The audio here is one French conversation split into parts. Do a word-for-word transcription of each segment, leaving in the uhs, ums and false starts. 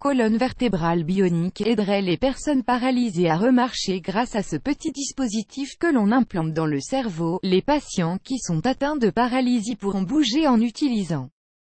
colonne vertébrale bionique aiderait les personnes paralysées à remarcher grâce à ce petit dispositif que l'on implante dans le cerveau. Les patients qui sont atteints de paralysie pourront bouger en utilisant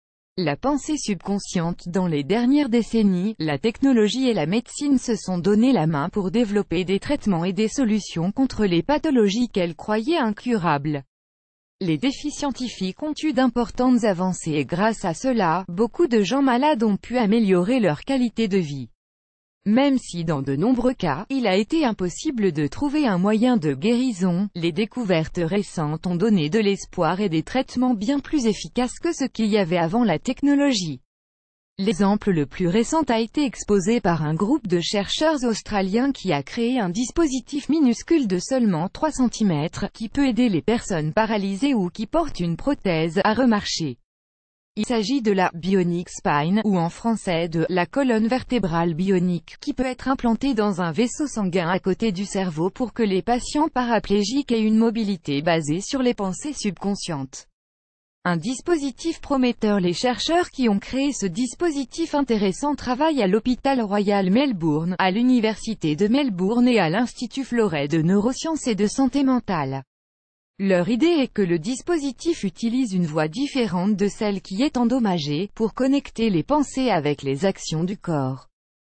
la pensée subconsciente. Dans les dernières décennies, la technologie et la médecine se sont donné la main pour développer des traitements et des solutions contre les pathologies qu'elles croyaient incurables. Les défis scientifiques ont eu d'importantes avancées et grâce à cela, beaucoup de gens malades ont pu améliorer leur qualité de vie. Même si dans de nombreux cas, il a été impossible de trouver un moyen de guérison, les découvertes récentes ont donné de l'espoir et des traitements bien plus efficaces que ce qu'il y avait avant la technologie. L'exemple le plus récent a été exposé par un groupe de chercheurs australiens qui a créé un dispositif minuscule de seulement trois centimètres, qui peut aider les personnes paralysées ou qui portent une prothèse à remarcher. Il s'agit de la Bionic Spine, ou en français de la colonne vertébrale bionique, qui peut être implantée dans un vaisseau sanguin à côté du cerveau pour que les patients paraplégiques aient une mobilité basée sur les pensées subconscientes. Un dispositif prometteur. Les chercheurs qui ont créé ce dispositif intéressant travaillent à l'hôpital Royal Melbourne, à l'université de Melbourne et à l'Institut Florey de neurosciences et de santé mentale. Leur idée est que le dispositif utilise une voie différente de celle qui est endommagée, pour connecter les pensées avec les actions du corps.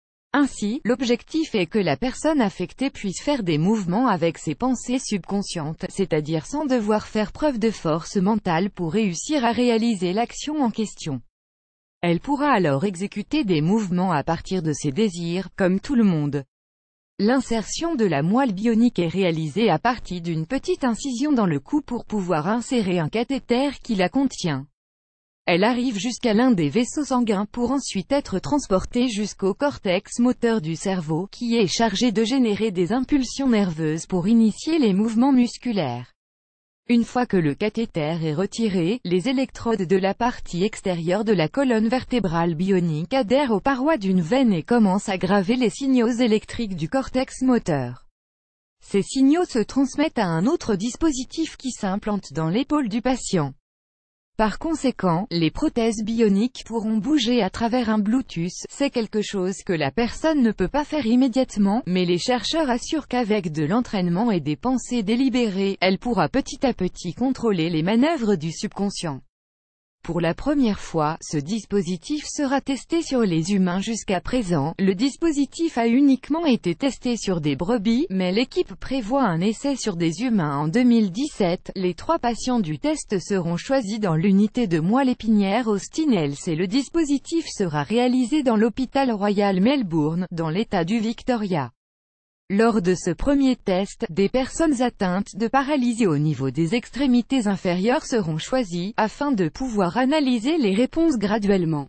Ainsi, l'objectif est que la personne affectée puisse faire des mouvements avec ses pensées subconscientes, c'est-à-dire sans devoir faire preuve de force mentale pour réussir à réaliser l'action en question. Elle pourra alors exécuter des mouvements à partir de ses désirs, comme tout le monde. L'insertion de la moelle bionique est réalisée à partir d'une petite incision dans le cou pour pouvoir insérer un cathéter qui la contient. Elle arrive jusqu'à l'un des vaisseaux sanguins pour ensuite être transportée jusqu'au cortex moteur du cerveau, qui est chargé de générer des impulsions nerveuses pour initier les mouvements musculaires. Une fois que le cathéter est retiré, les électrodes de la partie extérieure de la colonne vertébrale bionique adhèrent aux parois d'une veine et commencent à graver les signaux électriques du cortex moteur. Ces signaux se transmettent à un autre dispositif qui s'implante dans l'épaule du patient. Par conséquent, les prothèses bioniques pourront bouger à travers un Bluetooth. C'est quelque chose que la personne ne peut pas faire immédiatement, mais les chercheurs assurent qu'avec de l'entraînement et des pensées délibérées, elle pourra petit à petit contrôler les manœuvres du subconscient. Pour la première fois, ce dispositif sera testé sur les humains. Jusqu'à présent, le dispositif a uniquement été testé sur des brebis, mais l'équipe prévoit un essai sur des humains en deux mille dix-sept. Les trois patients du test seront choisis dans l'unité de moelle épinière Austin Health et le dispositif sera réalisé dans l'hôpital Royal Melbourne, dans l'État du Victoria. Lors de ce premier test, des personnes atteintes de paralysie au niveau des extrémités inférieures seront choisies, afin de pouvoir analyser les réponses graduellement.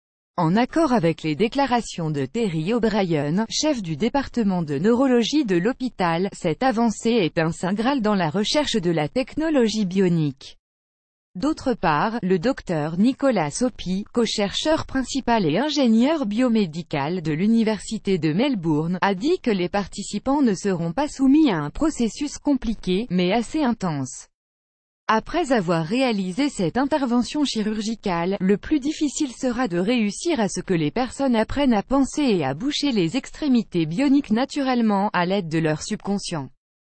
En accord avec les déclarations de Terry O'Brien, chef du département de neurologie de l'hôpital, cette avancée est un saint graal dans la recherche de la technologie bionique. D'autre part, le docteur Nicolas Sopi, co-chercheur principal et ingénieur biomédical de l'université de Melbourne, a dit que les participants ne seront pas soumis à un processus compliqué, mais assez intense. Après avoir réalisé cette intervention chirurgicale, le plus difficile sera de réussir à ce que les personnes apprennent à penser et à boucher les extrémités bioniques naturellement, à l'aide de leur subconscient.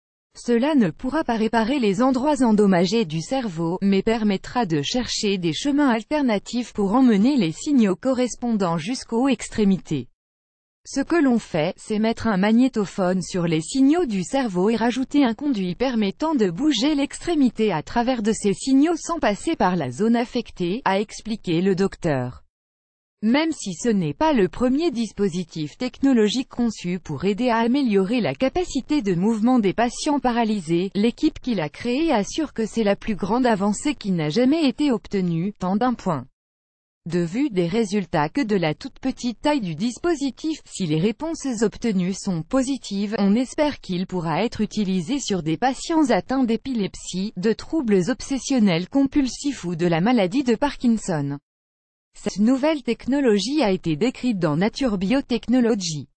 Cela ne pourra pas réparer les endroits endommagés du cerveau, mais permettra de chercher des chemins alternatifs pour emmener les signaux correspondants jusqu'aux extrémités. Ce que l'on fait, c'est mettre un magnétophone sur les signaux du cerveau et rajouter un conduit permettant de bouger l'extrémité à travers de ces signaux sans passer par la zone affectée, a expliqué le docteur. Même si ce n'est pas le premier dispositif technologique conçu pour aider à améliorer la capacité de mouvement des patients paralysés, l'équipe qui l'a créé assure que c'est la plus grande avancée qui n'a jamais été obtenue, tant d'un point de vue des résultats que de la toute petite taille du dispositif. Si les réponses obtenues sont positives, on espère qu'il pourra être utilisé sur des patients atteints d'épilepsie, de troubles obsessionnels compulsifs ou de la maladie de Parkinson. Cette nouvelle technologie a été décrite dans Nature Biotechnology.